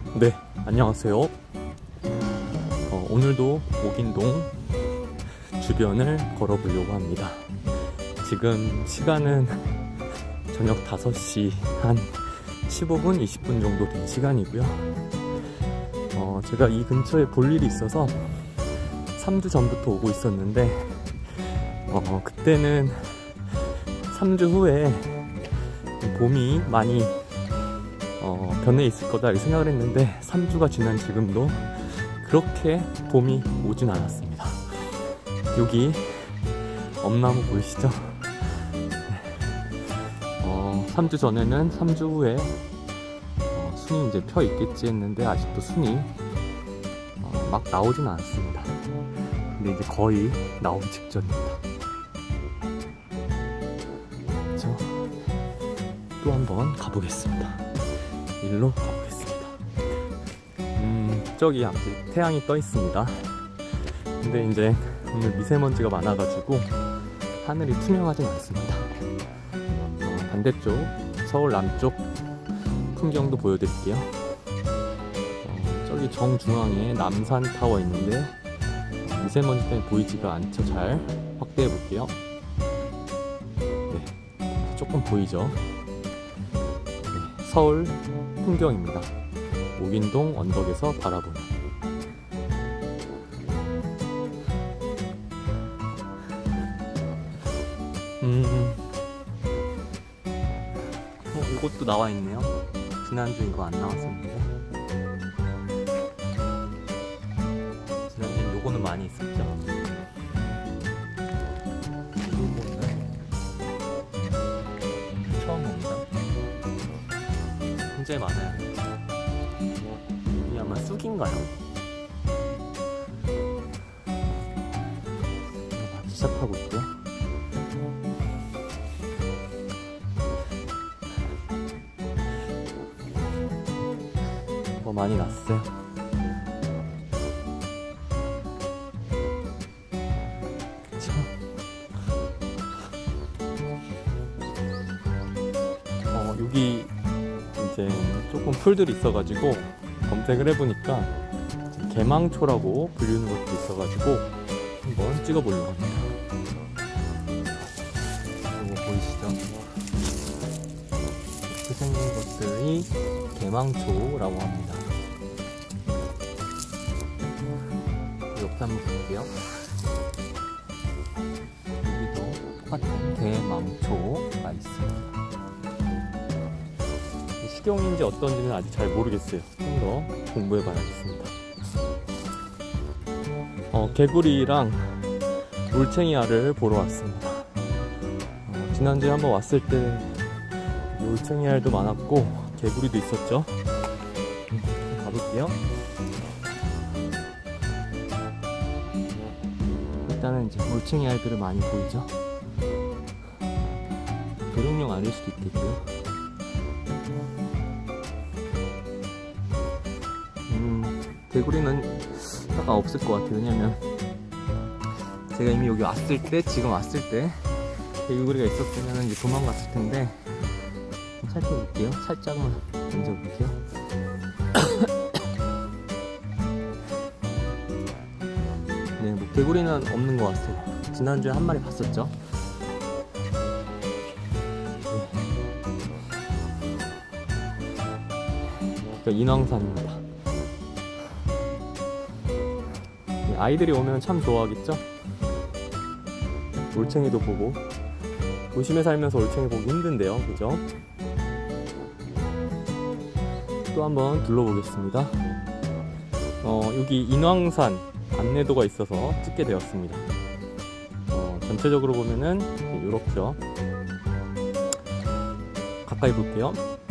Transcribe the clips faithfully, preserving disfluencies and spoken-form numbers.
네, 안녕하세요. 어, 오늘도 옥인동 주변을 걸어보려고 합니다. 지금 시간은 저녁 다섯 시 한 십오 분, 이십 분 정도 된 시간이고요. 어, 제가 이 근처에 볼 일이 있어서 삼 주 전부터 오고 있었는데 어, 그때는 삼 주 후에 봄이 많이 어, 변해 있을 거다 이렇게 생각을 했는데 삼 주가 지난 지금도 그렇게 봄이 오진 않았습니다. 여기 엄나무 보이시죠? 네. 어, 삼 주 전에는 삼 주 후에 어, 순이 이제 펴 있겠지 했는데 아직도 순이 어, 막 나오진 않았습니다. 근데 이제 거의 나오기 직전입니다. 그렇죠? 또 한번 가보겠습니다. 일로 가보겠습니다. 음, 저기 아직 태양이 떠 있습니다. 근데 이제 오늘 미세먼지가 많아가지고 하늘이 투명하진 않습니다. 어, 반대쪽 서울 남쪽 풍경도 보여드릴게요. 어, 저기 정중앙에 남산타워 있는데 미세먼지 때문에 보이지가 않죠. 잘 확대해 볼게요. 네, 조금 보이죠? 네, 서울 풍경입니다. 옥인동 언덕에서 바라보는. 음, 어, 이것도 나와 있네요. 지난주 이거 안 나왔었는데. 지난주엔 요거는 많이 있었죠. 요거는 처음 봅니다. 굉장히 많아요. 이게 아마 쑥인가요? 시작하고 있고요. 뭐 많이 났어요. 그쵸? 어, 여기 이제 조금 풀들이 있어가지고 검색을 해보니까 개망초라고 불리는 것도 있어가지고 한번 찍어보려고 합니다. 이거 보이시죠? 이렇게 생긴 것들이 개망초라고 합니다. 옆에 한번 볼게요. 여기도 똑같은 개망초가 있습니다. 식용인지 어떤지는 아직 잘 모르겠어요. 좀 더 공부해 봐야겠습니다. 어, 개구리랑 올챙이알을 보러 왔습니다. 어, 지난주에 한번 왔을 때 올챙이알도 많았고 개구리도 있었죠. 음, 가볼게요. 일단은 이제 올챙이알들을 많이 보이죠. 대룡령 알일 수도 있겠고요. 개구리는 약간 없을 것 같아요. 왜냐면 제가 이미 여기 왔을 때, 지금 왔을 때 개구리가 있었으면 이제 도망갔을 텐데 살펴볼게요. 살짝만 만져볼게요. 네, 뭐 개구리는 없는 것 같아요. 지난주에 한 마리 봤었죠. 네. 인왕산입니다. 아이들이 오면 참 좋아하겠죠? 올챙이도 보고. 도심에 살면서 올챙이 보기 힘든데요, 그죠? 또 한번 둘러보겠습니다. 어, 여기 인왕산 안내도가 있어서 찍게 되었습니다. 어, 전체적으로 보면은 이렇게요. 가까이 볼게요.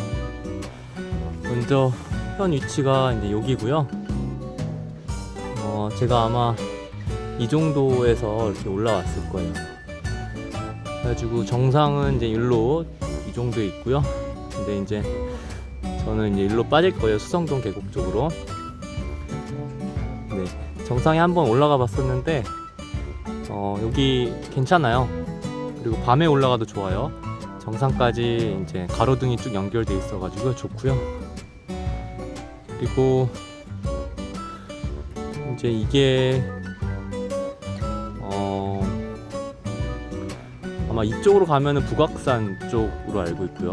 먼저 현 위치가 이제 여기고요. 어, 제가 아마 이 정도에서 이렇게 올라왔을 거예요. 그래가지고 정상은 이제 일로 이 정도에 있고요. 근데 이제 저는 이제 일로 빠질 거예요. 수성동 계곡 쪽으로. 네, 정상에 한번 올라가 봤었는데 어, 여기 괜찮아요. 그리고 밤에 올라가도 좋아요. 정상까지 이제 가로등이 쭉 연결돼 있어가지고 좋고요. 그리고 이제 이게 어 아마 이쪽으로 가면은 북악산 쪽으로 알고 있고요.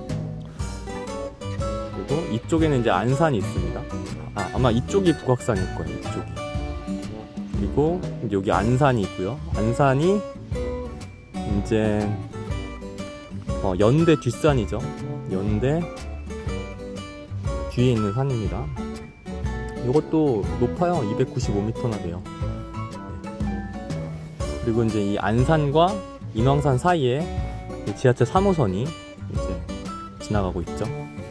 그리고 이쪽에는 이제 안산이 있습니다. 아, 아마 이쪽이 북악산일 거예요. 이쪽이. 그리고 이제 여기 안산이 있고요. 안산이 이제 어, 연대 뒷산이죠. 연대 뒤에 있는 산입니다. 이것도 높아요. 이백구십오 미터나 돼요. 그리고 이제 이 안산과 인왕산 사이에 지하철 삼 호선이 이제 지나가고 있죠.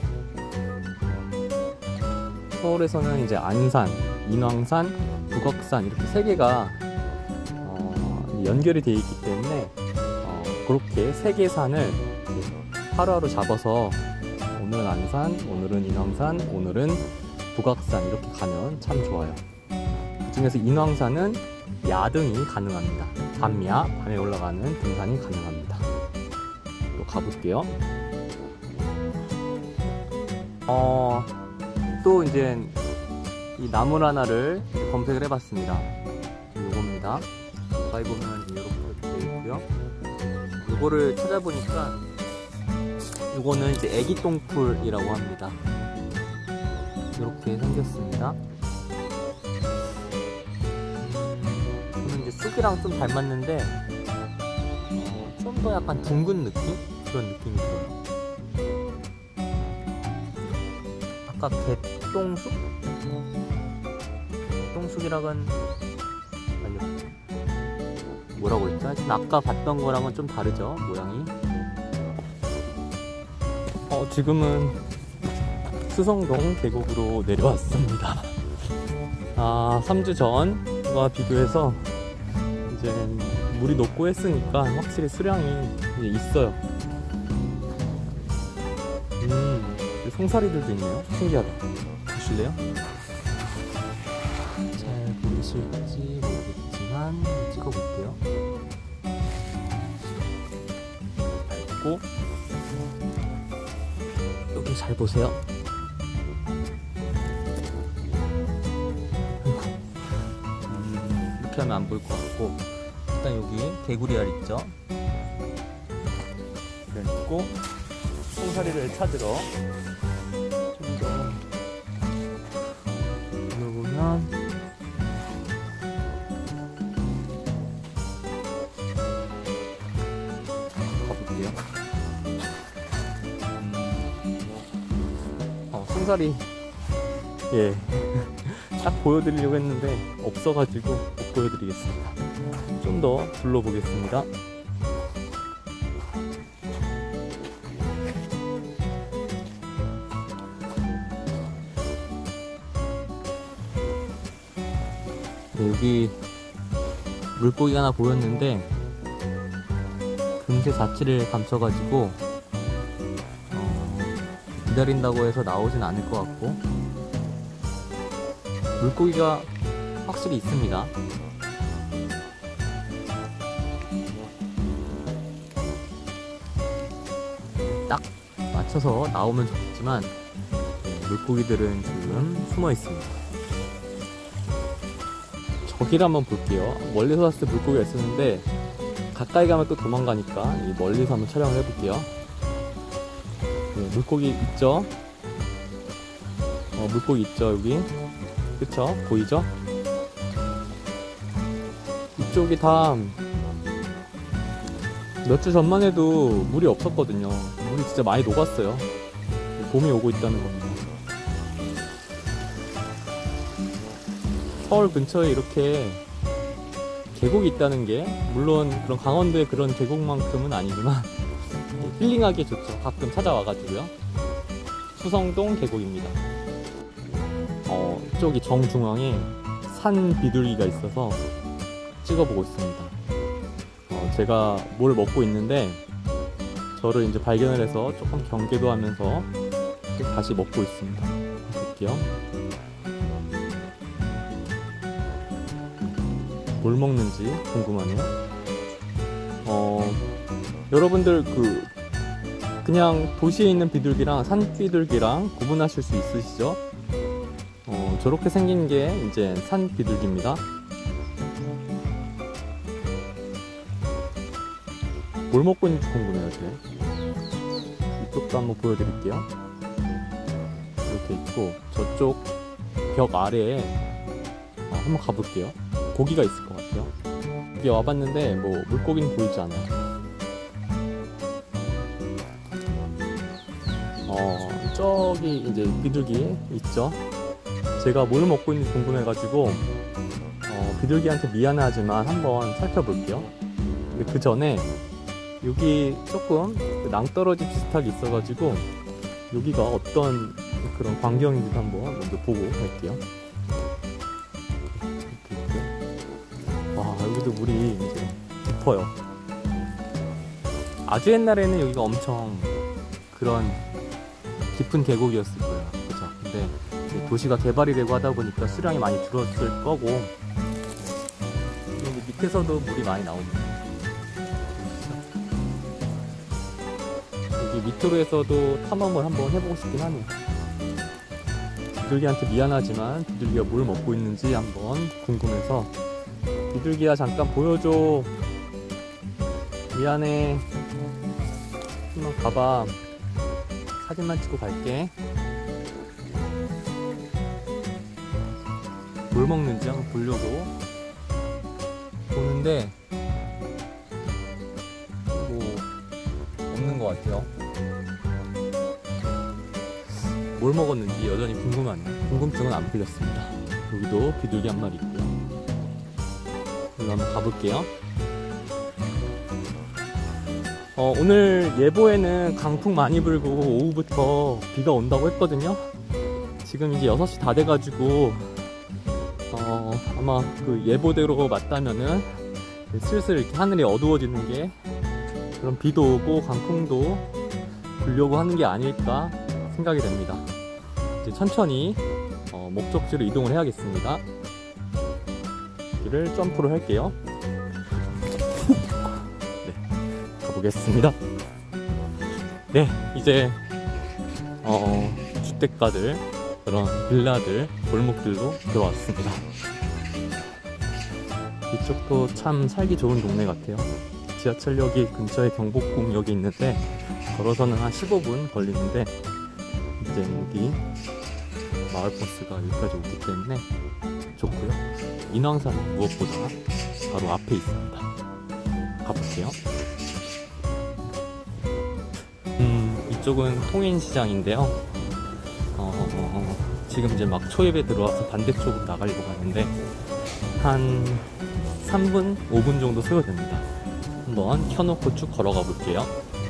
서울에서는 이제 안산, 인왕산, 북악산 이렇게 세 개가 어, 연결이 되어 있기 때문에 어, 그렇게 세 개 산을 하루하루 잡아서 오늘은 안산, 오늘은 인왕산, 오늘은 북악산 이렇게 가면 참 좋아요. 그 중에서 인왕산은 야등이 가능합니다. 밤야, 밤에 올라가는 등산이 가능합니다. 또 가볼게요. 어, 또 이제 이 나물 하나를 검색을 해봤습니다. 요겁니다. 가까이 보면 이렇게 되어 있고요. 요거를 찾아보니까 요거는 이제 애기 똥풀이라고 합니다. 이렇게 생겼습니다. 저는 이제 쑥이랑 좀 닮았는데 어, 좀 더 약간 둥근 느낌? 그런 느낌이 들어요. 아까 개똥쑥? 똥쑥이랑은 아니요, 뭐라고 그랬죠? 하여튼 아까 봤던 거랑은 좀 다르죠, 모양이. 어, 지금은 수성동 계곡으로 내려왔습니다. 아, 삼 주 전과 비교해서 이제 물이 높고 했으니까 확실히 수량이 이제 있어요. 음, 송사리들도 있네요. 신기하다. 보실래요? 잘 보이실지 모르겠지만 찍어볼게요. 밟고 여기 잘 보세요. 음, 이렇게 하면 안 보일 것 같고, 일단 여기 개구리알 있죠? 그리고 송사리를 찾으러 좀 더 보면 가볼게요. 음, 어, 송사리 예 딱 보여드리려고 했는데 없어가지고 못 보여드리겠습니다. 좀 더 둘러보겠습니다. 네, 여기 물고기가 하나 보였는데 금세 자취를 감춰가지고 어, 기다린다고 해서 나오진 않을 것 같고, 물고기가 확실히 있습니다. 딱 맞춰서 나오면 좋겠지만 네, 물고기들은 지금 숨어 있습니다. 저기를 한번 볼게요. 멀리서 봤을 때 물고기가 있었는데 가까이 가면 또 도망가니까 이 멀리서 한번 촬영을 해볼게요. 네, 물고기 있죠? 어, 물고기 있죠, 여기? 그쵸? 보이죠? 이쪽이 다 몇 주 전만 해도 물이 없었거든요. 물이 진짜 많이 녹았어요. 봄이 오고 있다는 겁니다. 서울 근처에 이렇게 계곡이 있다는 게, 물론 그런 강원도의 그런 계곡만큼은 아니지만 힐링하기 좋죠. 가끔 찾아와가지고요. 수성동 계곡입니다. 어, 이쪽이 정중앙에 산 비둘기가 있어서 찍어보고 있습니다. 어, 제가 뭘 먹고 있는데 저를 이제 발견을 해서 조금 경계도 하면서 다시 먹고 있습니다. 볼게요. 뭘 먹는지 궁금하네요. 어, 여러분들 그 그냥 도시에 있는 비둘기랑 산 비둘기랑 구분하실 수 있으시죠? 어, 저렇게 생긴 게 이제 산 비둘기입니다. 뭘 먹고 있는지 궁금해요, 제. 이쪽도 한번 보여드릴게요. 이렇게 있고, 저쪽 벽 아래에 어, 한번 가볼게요. 고기가 있을 것 같아요. 여기 와봤는데 뭐 물고기는 보이지 않아요. 어, 저기 이제 비둘기 있죠. 제가 뭘 먹고 있는지 궁금해가지고 어, 비둘기한테 미안하지만 한번 살펴볼게요. 근데 그 전에 여기 조금 낭떠러지 비슷하게 있어가지고 여기가 어떤 그런 광경인지 한번 먼저 보고 갈게요. 와, 여기도 물이 이제 깊어요. 아주 옛날에는 여기가 엄청 그런 깊은 계곡이었을 거예요. 그죠? 근데 이제 도시가 개발이 되고 하다 보니까 수량이 많이 줄었을 거고, 여기 밑에서도 물이 많이 나옵니다. 여기 밑으로에서도 탐험을 한번 해보고 싶긴 하네요. 비둘기한테 미안하지만 비둘기가 뭘 먹고 있는지 한번 궁금해서, 비둘기야 잠깐 보여줘. 미안해. 한번 가봐. 사진만 찍고 갈게. 뭘 먹는지 한번 보려고 보는데 뭐 없는 것 같아요. 뭘 먹었는지 여전히 궁금하네요. 궁금증은 안 풀렸습니다. 여기도 비둘기 한 마리 있고요. 여기 한번 가볼게요. 어, 오늘 예보에는 강풍 많이 불고 오후부터 비가 온다고 했거든요. 지금 이제 여섯 시 다 돼가지고 어, 아마 그 예보대로 맞다면은 슬슬 이렇게 하늘이 어두워지는 게, 그럼 비도 오고 강풍도 불려고 하는 게 아닐까 생각이 됩니다. 이제 천천히 어, 목적지로 이동을 해야겠습니다. 길을 점프를 할게요. 보겠습니다. 네, 이제 어, 주택가들, 그런 빌라들, 골목들로 들어왔습니다. 이쪽도 참 살기 좋은 동네 같아요. 지하철역이 근처에 경복궁역이 있는데 걸어서는 한 십오 분 걸리는데, 이제 여기 마을버스가 여기까지 오기 때문에 좋고요. 인왕산은 무엇보다 바로 앞에 있습니다. 가볼게요. 음, 이쪽은 통인시장인데요. 어, 지금 이제 막 초입에 들어와서 반대쪽으로 나가려고 하는데 한 삼 분, 오 분 정도 소요됩니다. 한번 켜놓고 쭉 걸어가 볼게요.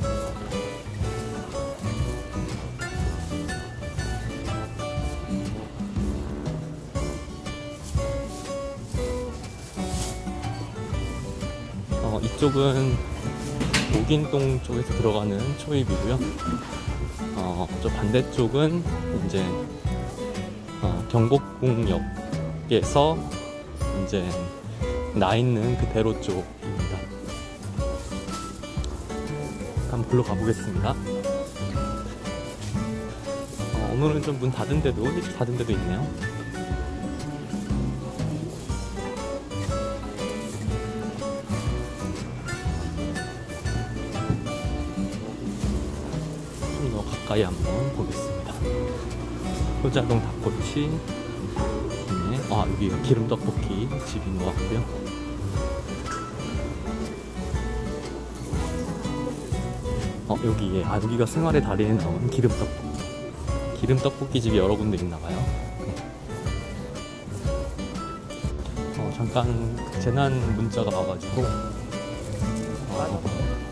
어, 이쪽은 옥인동 쪽에서 들어가는 초입이고요. 어, 저 반대쪽은 이제 어, 경복궁역에서 이제 나 있는 그 대로 쪽입니다. 한번 글로 가보겠습니다. 어, 오늘은 좀 문 닫은 데도, 일찍 닫은 데도 있네요. 가까이 한번 보겠습니다. 효자동 닭꼬치. 네. 아, 여기가 기름떡볶이 집인 것 같고요. 어, 여기에, 아, 여기가 생활의 달인에 나온 기름떡볶이. 기름떡볶이 집이 여러 군데 있나봐요. 네. 어, 잠깐 재난 문자가 와가지고 어,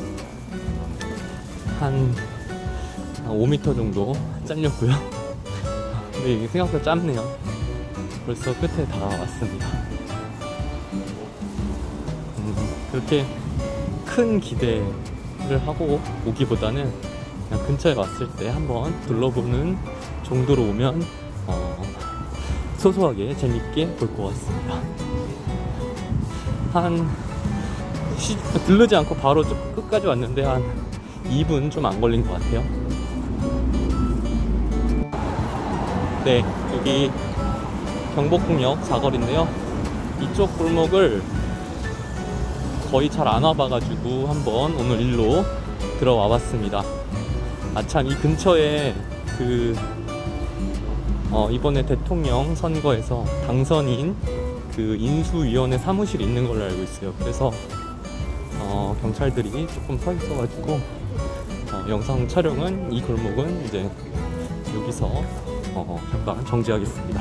한 오 미터 정도 잘렸고요. 근데 이게 생각보다 짧네요. 벌써 끝에 다 왔습니다. 음, 그렇게 큰 기대를 하고 오기보다는 그냥 근처에 왔을 때 한번 둘러보는 정도로 오면 어, 소소하게 재밌게 볼 것 같습니다. 한 쉬, 들르지 않고 바로 끝까지 왔는데 한 이 분 좀 안 걸린 것 같아요. 네, 여기 경복궁역 사거리인데요. 이쪽 골목을 거의 잘 안 와봐가지고 한번 오늘 일로 들어와 봤습니다. 아참 이 근처에 그 어, 이번에 대통령 선거에서 당선인 그 인수위원회 사무실이 있는 걸로 알고 있어요. 그래서 어, 경찰들이 조금 서 있어가지고 어, 영상 촬영은 이 골목은 이제 여기서 어, 잠깐 정지하겠습니다.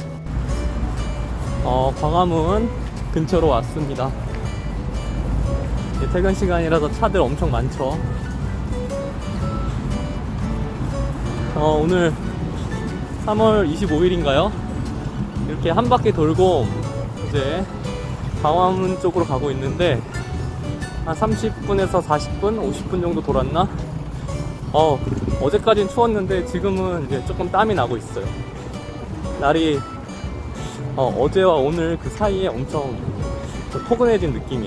어, 광화문 근처로 왔습니다. 퇴근 시간이라서 차들 엄청 많죠. 어, 오늘 삼월 이십오일인가요? 이렇게 한 바퀴 돌고 이제 광화문 쪽으로 가고 있는데 한 삼십 분에서 사십 분, 오십 분 정도 돌았나? 어, 어제까진 추웠는데 지금은 이제 조금 땀이 나고 있어요. 날이 어, 어제와 오늘 그 사이에 엄청 포근해진 느낌이.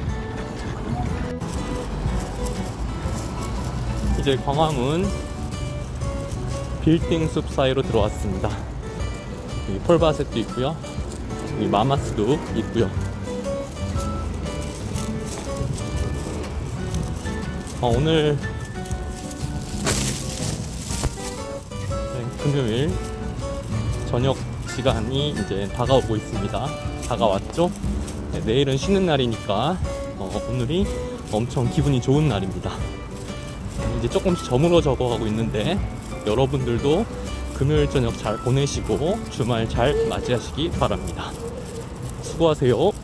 이제 광화문 빌딩 숲 사이로 들어왔습니다. 여기 폴바셋도 있고요. 여기 마마스도 있고요. 어, 오늘 네, 금요일 저녁 시간이 이제 다가오고 있습니다. 다가왔죠? 네, 내일은 쉬는 날이니까 어, 오늘이 엄청 기분이 좋은 날입니다. 이제 조금씩 저물어져 가고 있는데 여러분들도 금요일 저녁 잘 보내시고 주말 잘 맞이하시기 바랍니다. 수고하세요.